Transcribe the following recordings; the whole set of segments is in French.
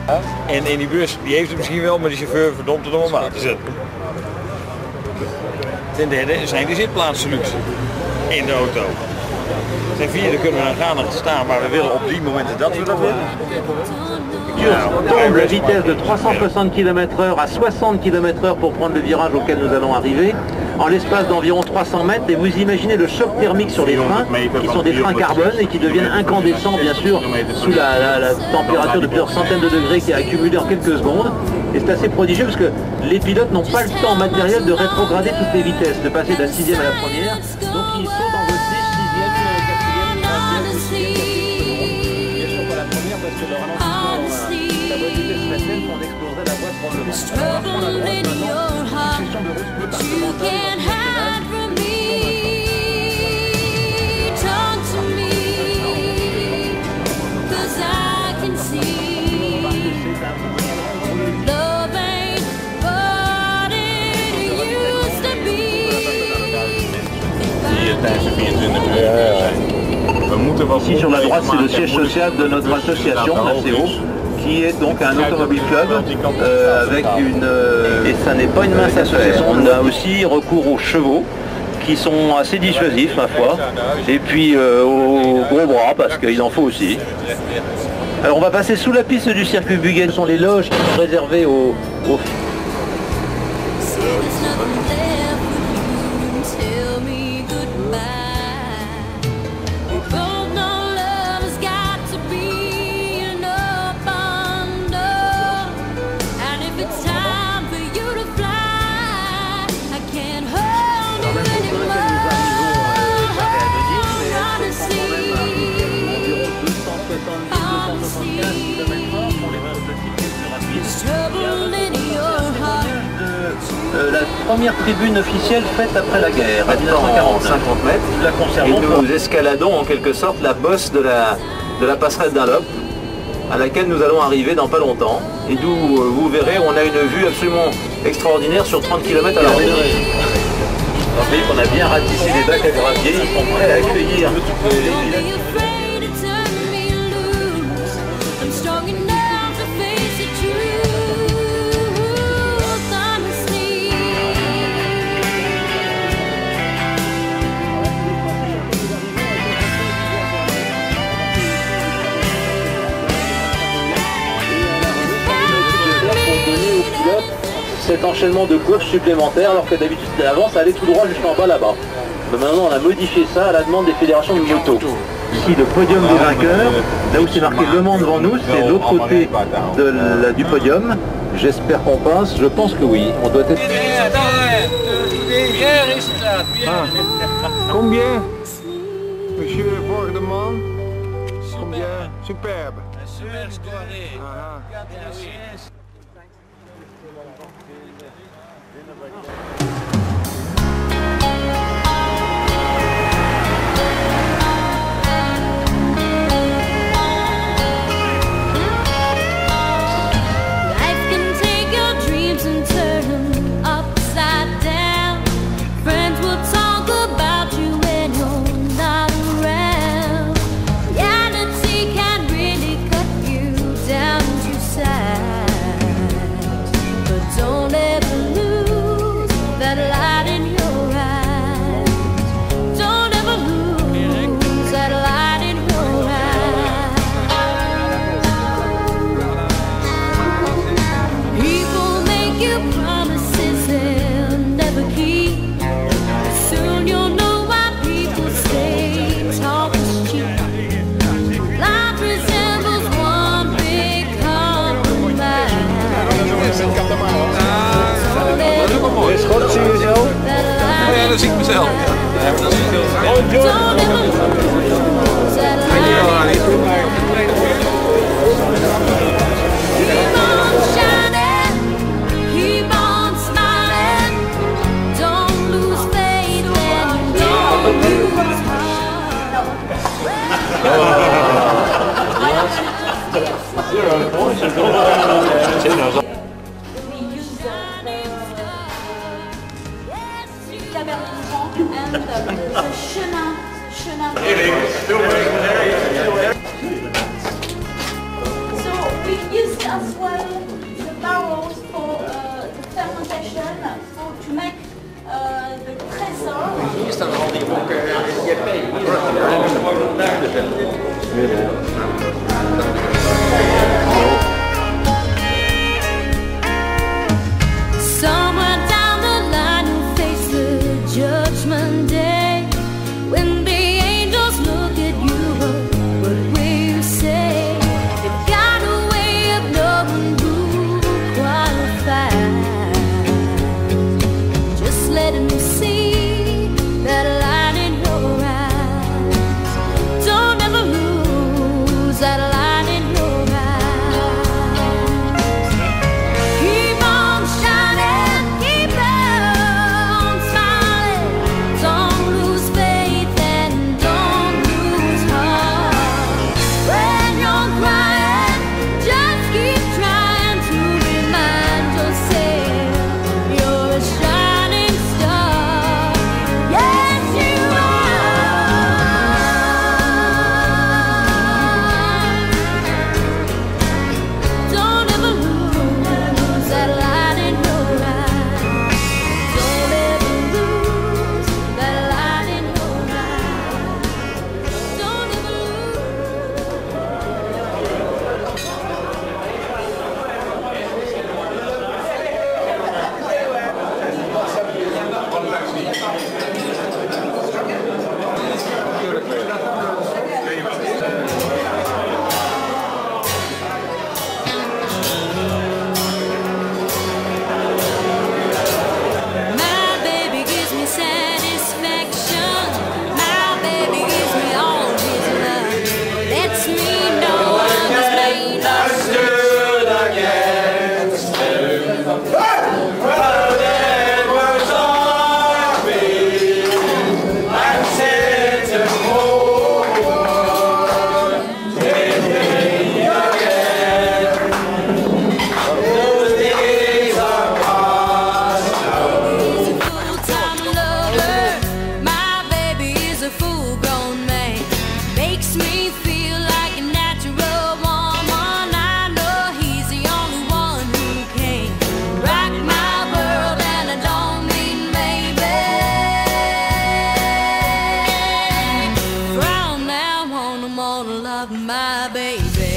En in die bus, die heeft het misschien wel, maar de chauffeur verdomd het om hem aan te zetten. Ten derde zijn de zitplaatsen luxe in de auto. Ten vierde kunnen we dan gaan en staan waar we willen op die momenten dat we dat willen. Tombe la vitesse de 360 km/h à 60 km/h pour prendre le virage auquel nous allons arriver, en l'espace d'environ 300 mètres, et vous imaginez le choc thermique sur les freins, qui sont des freins carbone et qui deviennent incandescents bien sûr sous la température de plusieurs centaines de degrés qui a accumulé en quelques secondes. Et c'est assez prodigieux parce que les pilotes n'ont pas le temps matériel de rétrograder toutes les vitesses, de passer de la 6e à la première, donc ils sautent en voici 6e, 4e, 3e, 2e, bien sûr pas la première parce que le ralentissement la bonne vitesse matin font exploser la voie probablement. Alors on prend la droite maintenant, succession de routes départementales. Ici sur la droite, c'est le siège social de notre association, l'ACO, qui est donc un automobile club avec une... Et ça n'est pas une mince association, on a aussi recours aux chevaux, qui sont assez dissuasifs ma foi, et puis aux gros bras, parce qu'il en faut aussi. Alors on va passer sous la piste du circuit Buggen, ce sont les loges qui sont réservées aux... La première tribune officielle faite après la guerre, à 1940, 50 mètres. Nous la conservons et nous escaladons en quelque sorte la bosse de la passerelle Dunlop, à laquelle nous allons arriver dans pas longtemps, et d'où vous verrez, on a une vue absolument extraordinaire sur 30 km à l'heure. Vous voyez qu'on a bien ratissé les bacs à gravier, ils sont prêts à accueillir les pilotes. Cet enchaînement de courses supplémentaires, alors que d'habitude avant ça allait tout droit jusqu'en bas là-bas. Mais maintenant on a modifié ça à la demande des fédérations de moto. Ici le podium des vainqueurs, là où c'est marqué Le Mans devant nous, c'est l'autre côté du podium. J'espère qu'on passe, je pense que oui, on doit être... Combien Monsieur Vorderman? Combien? Superbe. Dat zie ik mezelf. Dat is veel. So we used to Somewhere down the line you'll face the judgment day, when the angels look at you, what will you say? They've got a way of knowing who qualifies. Just let them see that light in your eyes. Don't ever lose that light in your eyes. Keep on shining, keep on smiling. Don't lose faith and don't lose heart. When you're crying, just keep trying to remind yourself you're a shining star. Yes, you are. Don't ever lose that light in your eyes. Don't ever lose that light in your eyes. Don't ever My baby gives me satisfaction. My baby gives me all his love. Lets me know I'm his main love. Full-time lover. My baby is a full-grown man. Makes me feel like a natural woman. I know he's the only one who can rock my world, and I don't mean maybe. From now on, I'm gonna love my baby.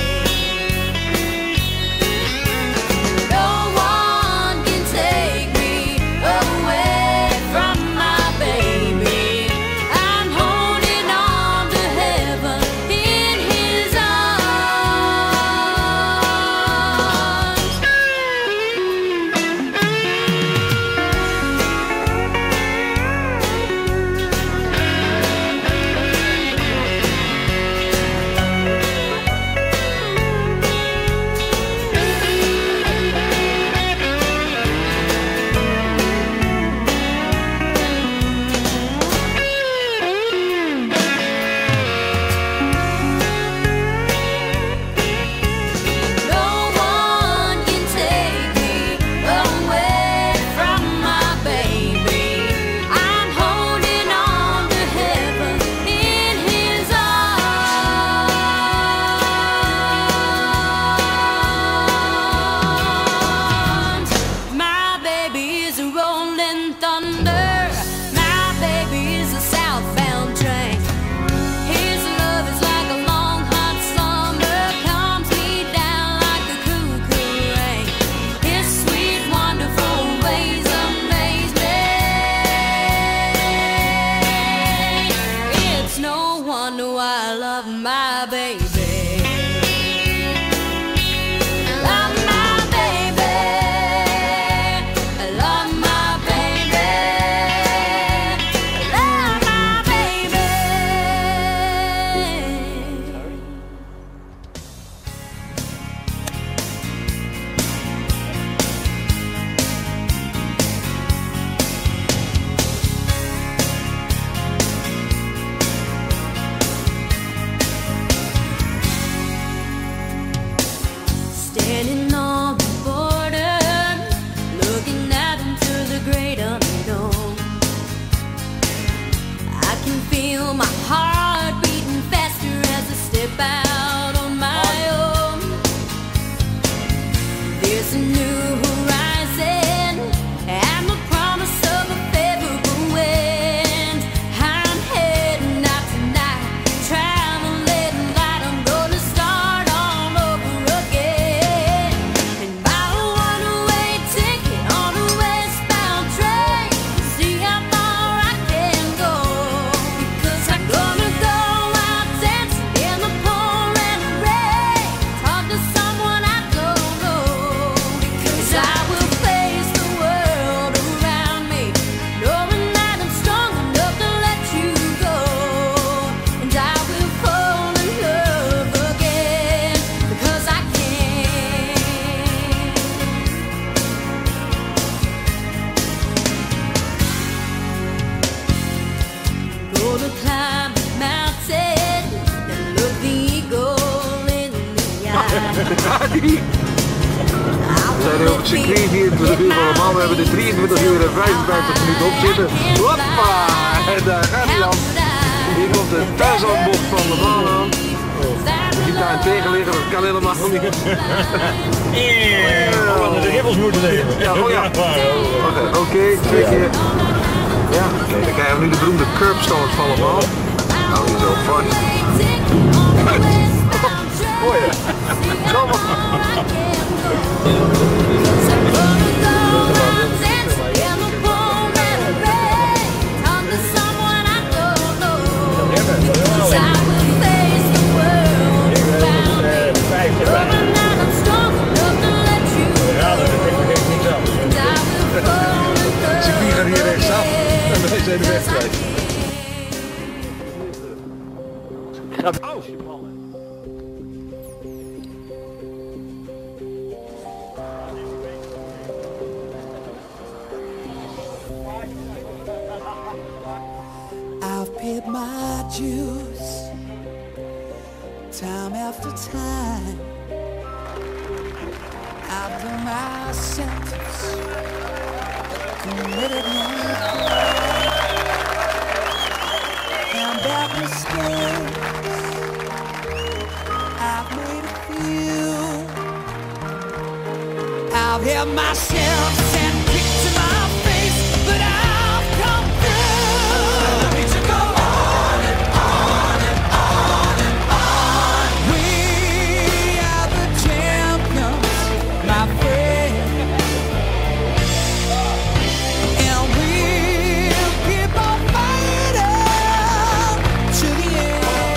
No one can take me away from my baby. I'm holding on to heaven in his arms. No one can take me away from my baby. I'm holding on to heaven in his arms. My baby is a rolling thunder. My baby is a southbound train. His love is like a long hot summer, calms me down like a cuckoo rain. His sweet, wonderful ways amaze me. It's no wonder why I love my baby. Love my baby. I love my baby. Love my baby. Standing on the border, looking out into the great unknown. I can feel my heart beating faster as I step out on my own. There's a new horizon and the promise of a favorable wind. I'm heading out tonight, traveling We zijn op het circuit 24 uur van de man. We hebben er 23 uur en 55 minuten op zitten. Hoppa! En daar gaat hij dan. Hier komt de Tarzanbocht van de man aan. Je ziet daar een tegenligger, dat kan helemaal niet. We hadden de ribbels moeten nemen. Ja, oh ja. Oké, 2 keer. Ja, dan krijgen we nu de beroemde curbstones van de man. Nou, die is zo fun. Mooi hè? Kom op. Circuit gaat hier rechtsaf en wij zijn de weg kwijt. I've paid my dues time after time. I've done my sentence, committed no crime. And bad mistakes, I've made a few. I've had myself sent kicks to my face, but I've come through. I need to go on and on and on and on. We are the champions, my friend, and we'll keep on fighting to the end.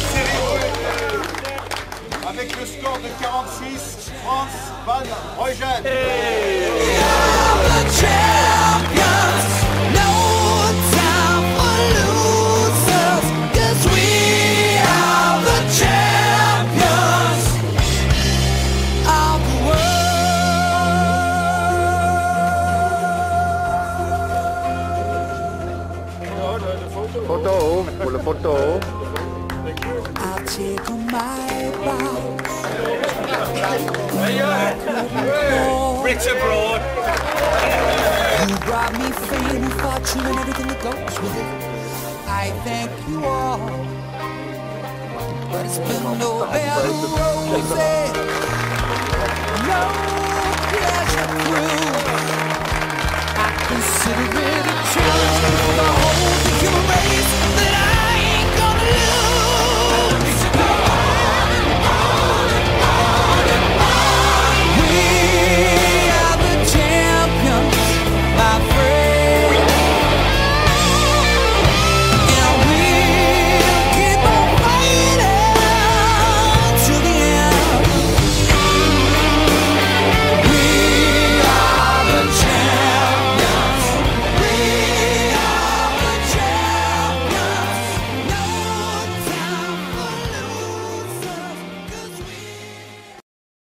Avec le score de 46, France Van Rooyen. We are the champions, no time for losers, 'cause we are the champions of the world. Foto, voor de foto. I've taken my bows. Brits abroad. You brought me fame and fortune and everything that goes with it. I thank you all, but it's been no bad rosy, no pleasure cruise. I consider it a challenge.